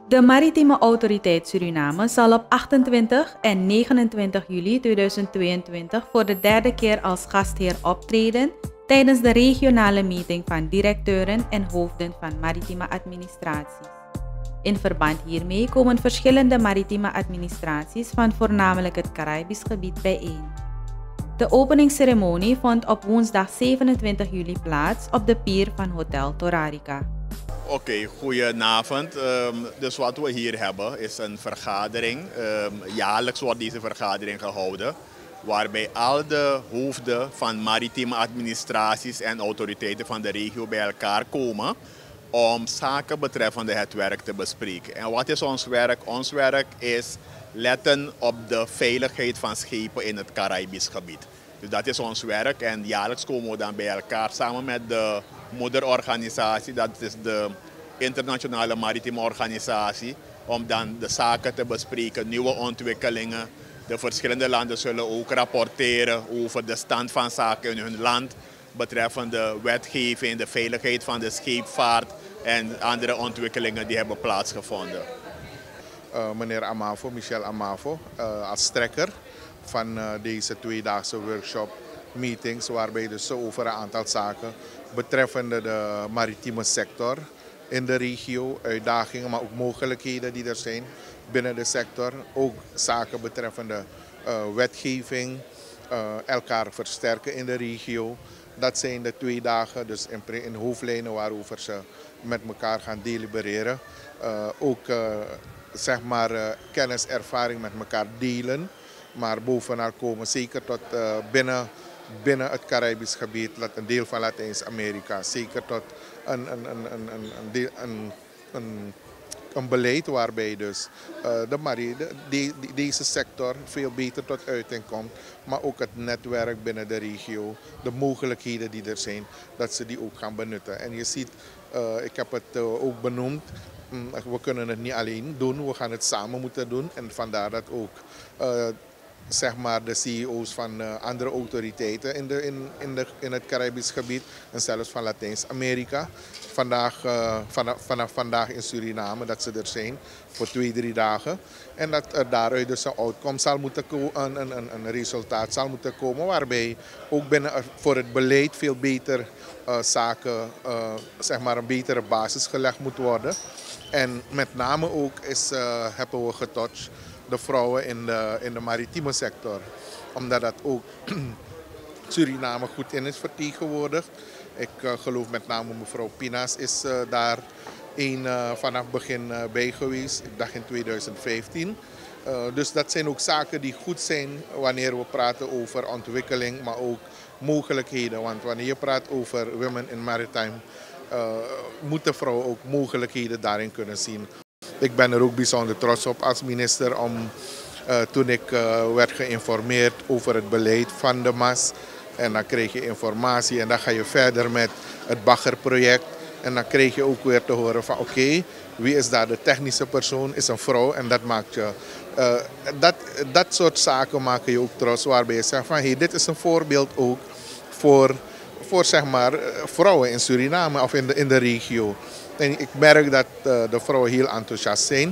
De Maritieme Autoriteit Suriname zal op 28 en 29 juli 2022 voor de derde keer als gastheer optreden tijdens de regionale meeting van directeuren en hoofden van maritieme administraties. In verband hiermee komen verschillende maritieme administraties van voornamelijk het Caribisch gebied bijeen. De openingsceremonie vond op woensdag 27 juli plaats op de pier van Hotel Torarica. Oké, goedenavond. Dus wat we hier hebben is een vergadering. Jaarlijks wordt deze vergadering gehouden, waarbij al de hoofden van maritieme administraties en autoriteiten van de regio bij elkaar komen om zaken betreffende het werk te bespreken. En wat is ons werk? Ons werk is letten op de veiligheid van schepen in het Caribisch gebied. Dus dat is ons werk en jaarlijks komen we dan bij elkaar samen met de moederorganisatie, dat is de Internationale Maritieme Organisatie, om dan de zaken te bespreken, nieuwe ontwikkelingen. De verschillende landen zullen ook rapporteren over de stand van zaken in hun land betreffende wetgeving, de veiligheid van de scheepvaart en andere ontwikkelingen die hebben plaatsgevonden. Meneer Amavo, Michel Amavo, als trekker van deze tweedaagse workshop meetings, waarbij dus over een aantal zaken betreffende de maritieme sector in de regio, uitdagingen, maar ook mogelijkheden die er zijn binnen de sector. Ook zaken betreffende wetgeving, elkaar versterken in de regio. Dat zijn de 2 dagen, dus in hoofdlijnen waarover ze met elkaar gaan delibereren. Ook zeg maar kennis, ervaring met elkaar delen. Maar bovenaan komen zeker tot binnen het Caribisch gebied, een deel van Latijns-Amerika, zeker tot een beleid waarbij dus deze sector veel beter tot uiting komt. Maar ook het netwerk binnen de regio, de mogelijkheden die er zijn, dat ze die ook gaan benutten. En je ziet, ik heb het ook benoemd, we kunnen het niet alleen doen, we gaan het samen moeten doen. En vandaar dat ook zeg maar de CEO's van andere autoriteiten in het Caribisch gebied en zelfs van Latijns-Amerika. Vanaf vandaag in Suriname, dat ze er zijn voor 2-3 dagen. En dat er daaruit dus een outcome zal moeten komen, een resultaat zal moeten komen, waarbij ook voor het beleid veel beter zaken, zeg maar een betere basis gelegd moet worden. En met name ook hebben we getoucht de vrouwen in de maritieme sector. Omdat dat ook Suriname goed in is vertegenwoordigd. Ik geloof met name mevrouw Pinas is daar vanaf begin bij geweest. Ik dacht in 2015. Dus dat zijn ook zaken die goed zijn wanneer we praten over ontwikkeling, maar ook mogelijkheden. Want wanneer je praat over women in maritime, moeten vrouwen ook mogelijkheden daarin kunnen zien. Ik ben er ook bijzonder trots op als minister toen ik werd geïnformeerd over het beleid van de MAS. En dan kreeg je informatie en dan ga je verder met het baggerproject. En dan kreeg je ook weer te horen van oké, wie is daar de technische persoon? Is een vrouw en dat maakt je. Dat soort zaken maken je ook trots, waarbij je zegt van hey, dit is een voorbeeld ook voor zeg maar, vrouwen in Suriname of in de regio. En ik merk dat de vrouwen heel enthousiast zijn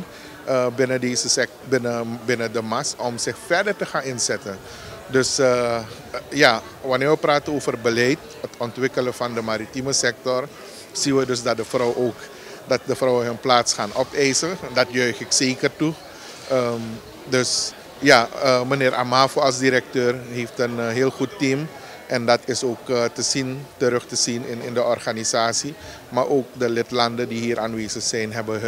binnen de MAS om zich verder te gaan inzetten. Dus ja, wanneer we praten over beleid, het ontwikkelen van de maritieme sector, zien we dus dat de vrouwen hun plaats gaan opeisen. Dat juich ik zeker toe. Dus ja, meneer Amavo als directeur heeft een heel goed team. En dat is ook terug te zien in de organisatie. Maar ook de lidlanden die hier aanwezig zijn, hebben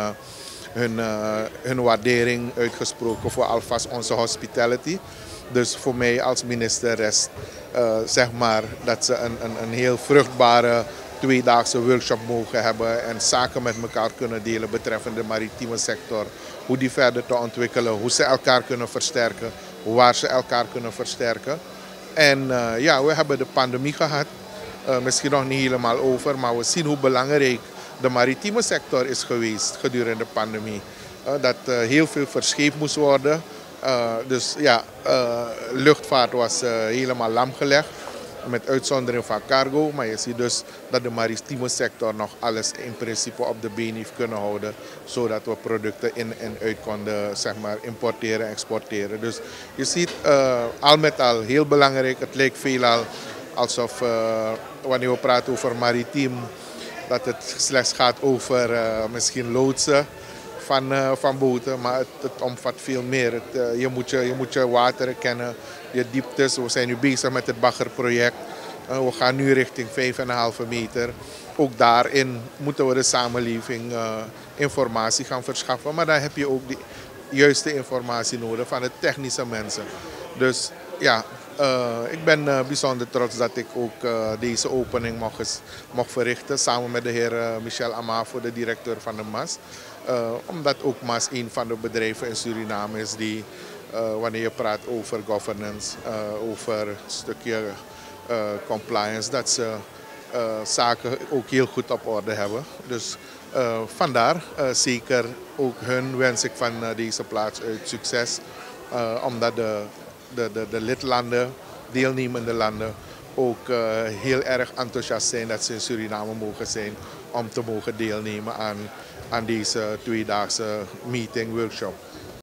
hun waardering uitgesproken voor alvast onze hospitality. Dus voor mij als minister rest zeg maar dat ze een heel vruchtbare tweedaagse workshop mogen hebben en zaken met elkaar kunnen delen betreffende de maritieme sector. Hoe die verder te ontwikkelen, hoe ze elkaar kunnen versterken, waar ze elkaar kunnen versterken. En ja, we hebben de pandemie gehad, misschien nog niet helemaal over, maar we zien hoe belangrijk de maritieme sector is geweest gedurende de pandemie. Dat heel veel verscheept moest worden. Dus ja, luchtvaart was helemaal lam gelegd. met uitzondering van cargo. Maar je ziet dus dat de maritieme sector nog alles in principe op de been heeft kunnen houden. Zodat we producten in en uit konden zeg maar, importeren en exporteren. Dus je ziet al met al heel belangrijk. Het lijkt veelal alsof wanneer we praten over maritiem, dat het slechts gaat over misschien loodsen van boten, maar het omvat veel meer. Je moet je wateren kennen, je dieptes. We zijn nu bezig met het baggerproject. We gaan nu richting 5,5 meter. Ook daarin moeten we de samenleving informatie gaan verschaffen. Maar dan heb je ook de juiste informatie nodig van de technische mensen. Dus ja, ik ben bijzonder trots dat ik ook deze opening mocht verrichten. Samen met de heer Michel Amafo, de directeur van de MAS. Omdat ook MAS een van de bedrijven in Suriname is die, wanneer je praat over governance, over een stukje compliance, dat ze zaken ook heel goed op orde hebben. Dus vandaar zeker ook hun wens ik van deze plaats uit succes. Omdat de lidlanden, deelnemende landen, ook heel erg enthousiast zijn dat ze in Suriname mogen zijn om te mogen deelnemen aan deze tweedaagse meeting workshop.